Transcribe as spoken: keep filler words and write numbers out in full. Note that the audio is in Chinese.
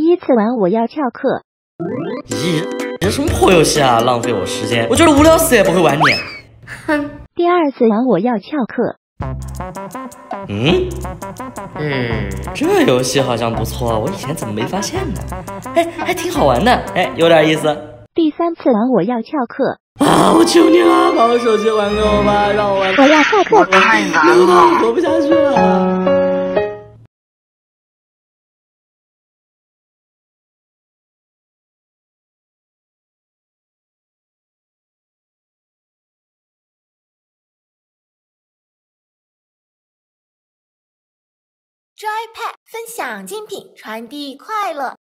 一次玩我要翘课。 咦，这什么破游戏啊，浪费我时间，我就是无聊死也不会玩你。哼。 第二次玩我要翘课。 嗯嗯，这游戏好像不错，我以前怎么没发现呢？哎，还挺好玩的，哎，有点意思。 第三次玩我要翘课。 啊！我求你了，把我手机还给我吧，让我玩。 我要翘课。 我太难了， 了， 活不下去了。 Joypad 分享精品，传递快乐。